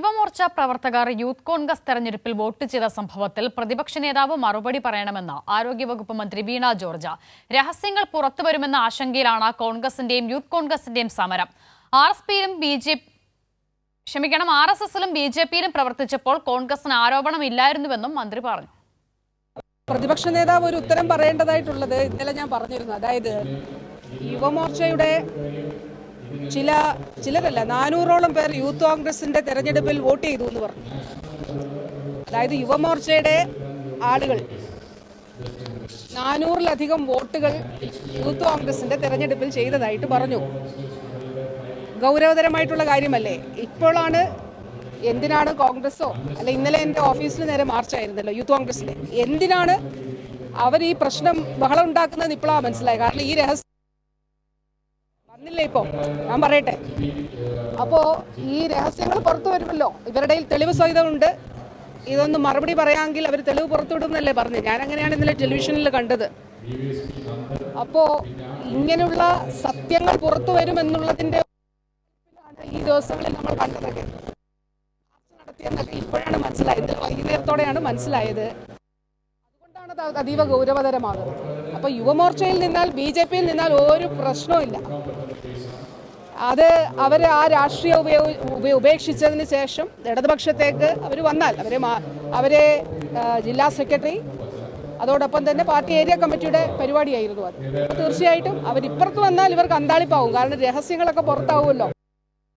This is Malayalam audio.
യുവമോർച്ച പ്രവർത്തകർ യൂത്ത് കോൺഗ്രസ് തെരഞ്ഞെടുപ്പിൽ വോട്ട് ചെയ്ത സംഭവത്തിൽ പ്രതിപക്ഷ നേതാവ് മറുപടി പറയണമെന്ന് ആരോഗ്യവകുപ്പ് മന്ത്രി വീണ ജോർജ്. രഹസ്യങ്ങൾ പുറത്തുവരുമെന്ന ആശങ്കയിലാണ് കോൺഗ്രസിന്റെയും യൂത്ത് കോൺഗ്രസിന്റെയും സമരം. RSSലും BJPയിലും പ്രവർത്തിച്ചപ്പോൾ കോൺഗ്രസിന് ആരോപണമില്ലായിരുന്നുവെന്നും മന്ത്രി പറഞ്ഞു. പ്രതിപക്ഷ നേതാവ് ഒരു ഉത്തരം പറയേണ്ടതായിട്ടുള്ളത് ഇന്നലെ ഞാൻ പറഞ്ഞിരുന്നു. അതായത് യുവമോർച്ചയുടെ ചിലരല്ല 400ഓളം പേർ യൂത്ത് കോൺഗ്രസിന്റെ തെരഞ്ഞെടുപ്പിൽ വോട്ട് ചെയ്തു എന്ന് പറഞ്ഞു. അതായത് യുവമോർച്ചയുടെ ആളുകൾ 400ലധികം വോട്ടുകൾ യൂത്ത് കോൺഗ്രസിന്റെ തെരഞ്ഞെടുപ്പിൽ ചെയ്തതായിട്ട് പറഞ്ഞു. ഗൗരവതരമായിട്ടുള്ള കാര്യമല്ലേ? ഇപ്പോഴാണ് എന്തിനാണ് കോൺഗ്രസോ അല്ല, ഇന്നലെ എൻ്റെ ഓഫീസിൽ നേരെ മാർച്ചായിരുന്നല്ലോ യൂത്ത് കോൺഗ്രസിലെ, എന്തിനാണ് അവർ ഈ പ്രശ്നം ബഹളം ഉണ്ടാക്കുന്നതെന്ന് ഇപ്പോഴാണ് മനസ്സിലായത്. കാരണം ഈ രഹസ്യം വന്നില്ലേ ഇപ്പോൾ, ഞാൻ പറയട്ടെ. അപ്പോൾ ഈ രഹസ്യങ്ങൾ പുറത്തു വരുമല്ലോ, ഇവരുടെ തെളിവ് സഹിതമുണ്ട്. ഇതൊന്ന് മറുപടി പറയാമെങ്കിൽ അവർ തെളിവ് പുറത്തുവിടുന്നല്ലേ പറഞ്ഞു. ഞാൻ അങ്ങനെയാണ് ഇന്നലെ ടെലിവിഷനിൽ കണ്ടത്. അപ്പോൾ ഇങ്ങനെയുള്ള സത്യങ്ങൾ പുറത്തു വരുമെന്നുള്ളതിൻ്റെ ഈ ദിവസങ്ങളിൽ നമ്മൾ കണ്ടതൊക്കെ നടത്തിയെന്നൊക്കെ ഇപ്പോഴാണ് മനസ്സിലായത്. വൈകുന്നേരത്തോടെയാണ് മനസ്സിലായത്. അതുകൊണ്ടാണ് അത് അതീവ ഗൗരവതരമാകുന്നത്. അപ്പോൾ യുവമോർച്ചയിൽ നിന്നാൽ BJPയിൽ നിന്നാൽ ഒരു പ്രശ്നവുമില്ല. അത് അവർ ആ രാഷ്ട്രീയ ഉപേക്ഷിച്ചതിന് ശേഷം ഇടതുപക്ഷത്തേക്ക് അവർ വന്നാൽ അവരെ ജില്ലാ സെക്രട്ടറി, അതോടൊപ്പം തന്നെ പാർട്ടി ഏരിയ കമ്മിറ്റിയുടെ പരിപാടിയായിരുന്നു അത്. തീർച്ചയായിട്ടും അവരിപ്പുറത്ത് വന്നാൽ ഇവർക്ക് അന്താളിപ്പാവും. കാരണം രഹസ്യങ്ങളൊക്കെ പുറത്താവുമല്ലോ.